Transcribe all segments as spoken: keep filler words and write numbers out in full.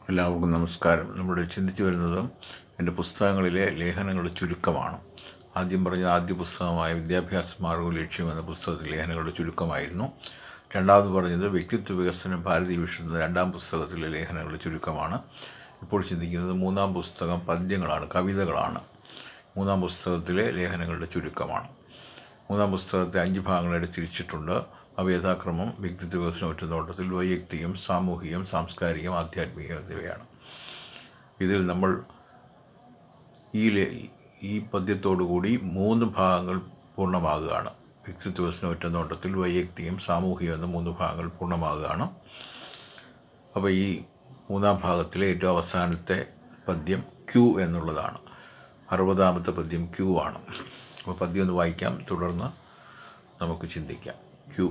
എല്ലാവർക്കും നമസ്കാരം. നമ്മൾ ചിന്തിച്ചു വരുന്നത് എൻ്റെ പുസ്തകങ്ങളിലെ ലേഖനങ്ങളുടെ ചുരുക്കമാണ്. ആദ്യം പറഞ്ഞ ആദ്യ പുസ്തകമായ വിദ്യാഭ്യാസ മാർഗ്ഗവും ലക്ഷ്യം എന്ന പുസ്തകത്തിൽ ലേഖനങ്ങളുടെ ചുരുക്കമായിരുന്നു. രണ്ടാമത് പറഞ്ഞത് വ്യക്തിത്വ വികസനം ഭാരതീയ വിഷൻ എന്ന രണ്ടാം പുസ്തകത്തിലെ ലേഖനങ്ങളുടെ ചുരുക്കമാണ്. ഇപ്പോൾ ചിന്തിക്കുന്നത് മൂന്നാം പുസ്തകം പദ്യങ്ങളാണ്, കവിതകളാണ്. മൂന്നാം പുസ്തകത്തിലെ ലേഖനങ്ങളുടെ ചുരുക്കമാണ്. മൂന്നാം പുസ്തകത്തെ അഞ്ച് ഭാഗങ്ങളായിട്ട് തിരിച്ചിട്ടുണ്ട്. അവ യഥാക്രമം വ്യക്തിത്വ വികസനം ഒറ്റനോട്ടത്തിൽ വൈയക്തികം, സാമൂഹികം, സാംസ്കാരികം, ആധ്യാത്മികം എന്നിവയാണ്. ഇതിൽ നമ്മൾ ഈ ഈ പദ്യത്തോടുകൂടി മൂന്ന് ഭാഗങ്ങൾ പൂർണ്ണമാകുകയാണ്. വ്യക്തിത്വ വികസനം ഒറ്റനോട്ടത്തിൽ വൈയക്തികം, സാമൂഹികം എന്ന മൂന്ന് ഭാഗങ്ങൾ പൂർണ്ണമാകുകയാണ്. അപ്പോൾ ഈ മൂന്നാം ഭാഗത്തിലെ ഏറ്റവും അവസാനത്തെ പദ്യം ക്യൂ എന്നുള്ളതാണ്. അറുപതാമത്തെ പദ്യം ക്യൂ ആണ്. അപ്പോൾ പദ്യം ഒന്ന് വായിക്കാം, തുടർന്ന് നമുക്ക് ചിന്തിക്കാം. ക്യൂ.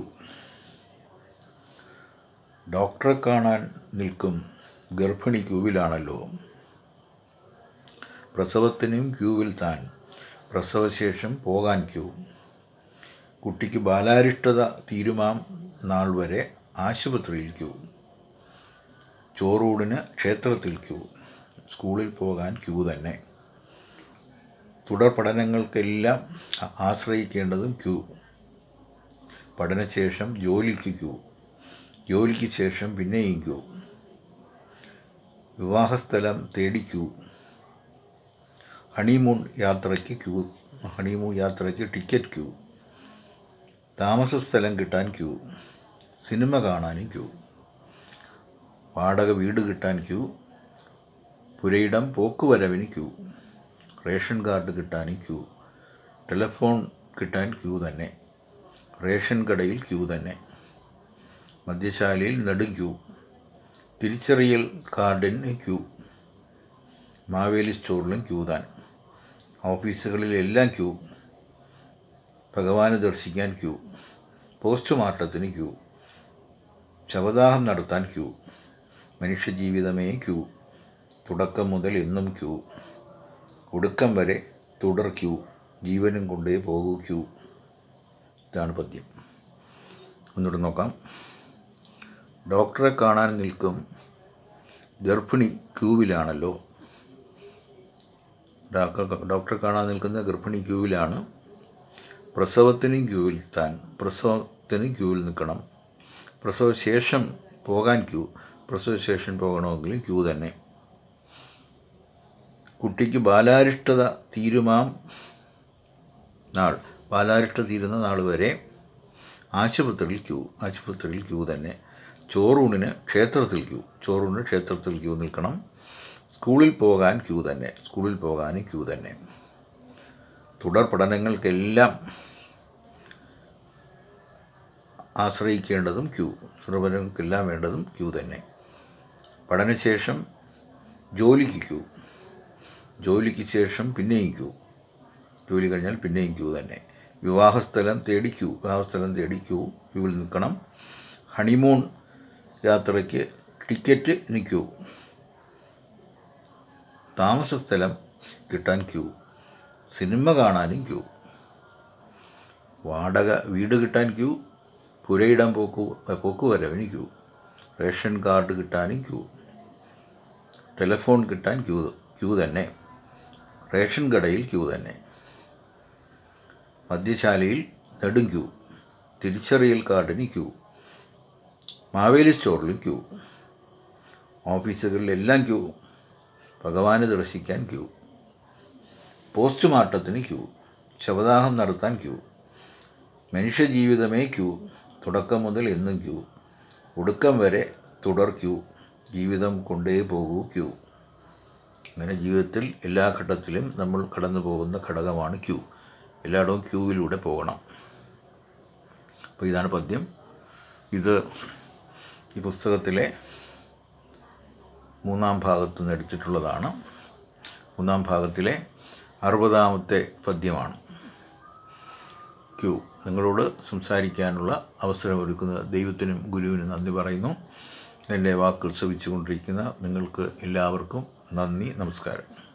ഡോക്ടറെ കാണാൻ നിൽക്കും ഗർഭിണി ക്യൂവിലാണല്ലോ. പ്രസവത്തിനും ക്യൂവിൽ താൻ, പ്രസവശേഷം പോകാൻ ക്യൂ. കുട്ടിക്ക് ബാലാരിഷ്ടത തീരുമാം നാൾ വരെ ആശുപത്രിയിൽ ക്യൂ. ചോറൂടിന് ക്ഷേത്രത്തിൽ ക്യൂ. സ്കൂളിൽ പോകാൻ ക്യൂ തന്നെ. തുടർ പഠനങ്ങൾക്കെല്ലാം ആശ്രയിക്കേണ്ടതും ക്യൂ. പഠനശേഷം ജോലിക്ക് ക്യൂ. ജോലിക്ക് ശേഷം പിന്നെയും ക്യൂ. വിവാഹസ്ഥലം തേടി ക്യൂ. ഹണിമൂൺ യാത്രയ്ക്ക് ക്യൂ. ഹണിമൂൺ യാത്രയ്ക്ക് ടിക്കറ്റ് ക്യൂ. താമസ സ്ഥലം കിട്ടാൻ ക്യൂ. സിനിമ കാണാനും ക്യൂ. വാടക വീട് കിട്ടാൻ ക്യൂ. പുരയിടം പോക്കുവരവിന് ക്യൂ. റേഷൻ കാർഡ് കിട്ടാനും ക്യൂ. ടെലിഫോൺ കിട്ടാൻ ക്യൂ തന്നെ. റേഷൻ കടയിൽ ക്യൂ തന്നെ. മദ്യശാലയിൽ നെടും ക്യൂ. തിരിച്ചറിയൽ കാർഡിന് ക്യൂ. മാവേലി സ്റ്റോറിലും ക്യൂ താൻ. ഓഫീസുകളിലെല്ലാം ക്യൂ. ഭഗവാനെ ദർശിക്കാൻ ക്യൂ. പോസ്റ്റ്മോർട്ടത്തിന് ക്യൂ. ശവദാഹം നടത്താൻ ക്യൂ. മനുഷ്യജീവിതമേ ക്യൂ. തുടക്കം മുതൽ എന്നും ക്യൂ. ഒടുക്കം വരെ തുടർ ക്യൂ. ജീവനും കൊണ്ടേ പോകൂ ക്യൂ. ഇതാണ് പദ്യം. ഒന്നുകൂടെ നോക്കാം. ഡോക്ടറെ കാണാൻ നിൽക്കും ഗർഭിണി ക്യൂവിലാണല്ലോ. ഡോക്ടറെ കാണാൻ നിൽക്കുന്ന ഗർഭിണി ക്യൂവിലാണ്. പ്രസവത്തിനും ക്യൂവിൽ താൻ, പ്രസവത്തിനും ക്യൂവിൽ നിൽക്കണം. പ്രസവശേഷം പോകാൻ ക്യൂ. പ്രസവശേഷം പോകണമെങ്കിലും ക്യൂ തന്നെ. കുട്ടിക്ക് ബാലാരിഷ്ടത തീരുമാം നാൾ, ബാലാരിഷ്ട തീരുന്ന നാൾ വരെ ആശുപത്രിയിൽ ക്യൂ. ആശുപത്രിയിൽ ക്യൂ തന്നെ. ചോറൂണിന് ക്ഷേത്രത്തിൽ ക്യൂ. ചോറൂണിന് ക്ഷേത്രത്തിൽ ക്യൂ നിൽക്കണം. സ്കൂളിൽ പോകാൻ ക്യൂ തന്നെ. സ്കൂളിൽ പോകാനും ക്യൂ തന്നെ. തുടർ പഠനങ്ങൾക്കെല്ലാം ആശ്രയിക്കേണ്ടതും ക്യൂ. തുടർ പഠനങ്ങൾക്കെല്ലാം വേണ്ടതും ക്യൂ തന്നെ. പഠനശേഷം ജോലിക്ക് ക്യൂ. ജോലിക്ക് ശേഷം പിന്നെയും ക്യൂ. ജോലി കഴിഞ്ഞാൽ പിന്നെയും ക്യൂ തന്നെ. വിവാഹസ്ഥലം തേടി ക്യൂ. വിവാഹസ്ഥലം തേടി ക്യൂ. ക്യൂവിൽ നിൽക്കണം. ഹണിമൂൺ യാത്രയ്ക്ക് ടിക്കറ്റ് ക്യൂ. താമസ സ്ഥലം കിട്ടാൻ ക്യൂ. സിനിമ കാണാനും ക്യൂ. വാടക വീട് കിട്ടാൻ ക്യൂ. പുരയിടം പോക്കു പോക്കുവരവിന് ക്യൂ. റേഷൻ കാർഡ് കിട്ടാനും ക്യൂ. ടെലിഫോൺ കിട്ടാൻ ക്യൂ ക്യൂ തന്നെ. റേഷൻ കടയിൽ ക്യൂ തന്നെ. മദ്യശാലയിൽ നെടും ക്യൂ. തിരിച്ചറിയൽ കാർഡിന് ക്യൂ. മാവേലി സ്റ്റോറിൽ ക്യൂ. ഓഫീസുകളിലെല്ലാം ക്യൂ. ഭഗവാനെ ദർശിക്കാൻ ക്യൂ. പോസ്റ്റ്മോർട്ടത്തിന് ക്യൂ. ശവദാഹം നടത്താൻ ക്യൂ. മനുഷ്യജീവിതമേ ക്യൂ. തുടക്കം മുതൽ എന്നും ക്യൂ. ഒടുക്കം വരെ തുടർ ക്യൂ. ജീവിതം കൊണ്ടേ പോകൂ ക്യൂ. അങ്ങനെ ജീവിതത്തിൽ എല്ലാ ഘട്ടത്തിലും നമ്മൾ കടന്നു പോകുന്ന ഘടകമാണ് ക്യൂ. എല്ലായിടവും ക്യൂവിലൂടെ പോകണം. അപ്പോൾ ഇതാണ് പദ്യം. ഇത് ഈ പുസ്തകത്തിലെ മൂന്നാം ഭാഗത്തു നിന്ന് എടുത്തിട്ടുള്ളതാണ്. മൂന്നാം ഭാഗത്തിലെ അറുപതാമത്തെ പദ്യമാണ് ക്യൂ. നിങ്ങളോട് സംസാരിക്കാനുള്ള അവസരമൊരുക്കുന്ന ദൈവത്തിനും ഗുരുവിനും നന്ദി പറയുന്നു. എൻ്റെ വാക്കുകൾ ശ്രവിച്ചുകൊണ്ടിരിക്കുന്ന നിങ്ങൾക്ക് എല്ലാവർക്കും നന്ദി, നമസ്കാരം.